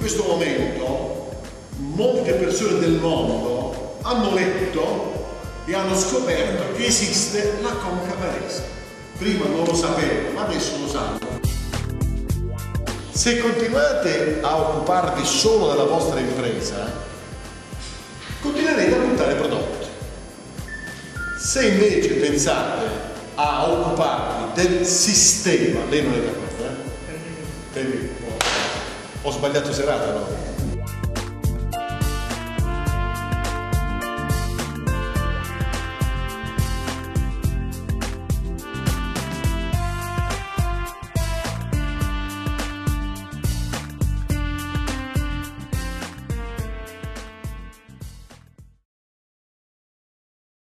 questo momento molte persone del mondo hanno letto e hanno scoperto che esiste la Conca Varese. Prima non lo sapevano, ma adesso lo sanno. Se continuate a occuparvi solo della vostra impresa, continuerete a buttare prodotti. Se invece pensate a occuparvi del sistema, lei non è d'accordo, eh? Ho sbagliato serata, no?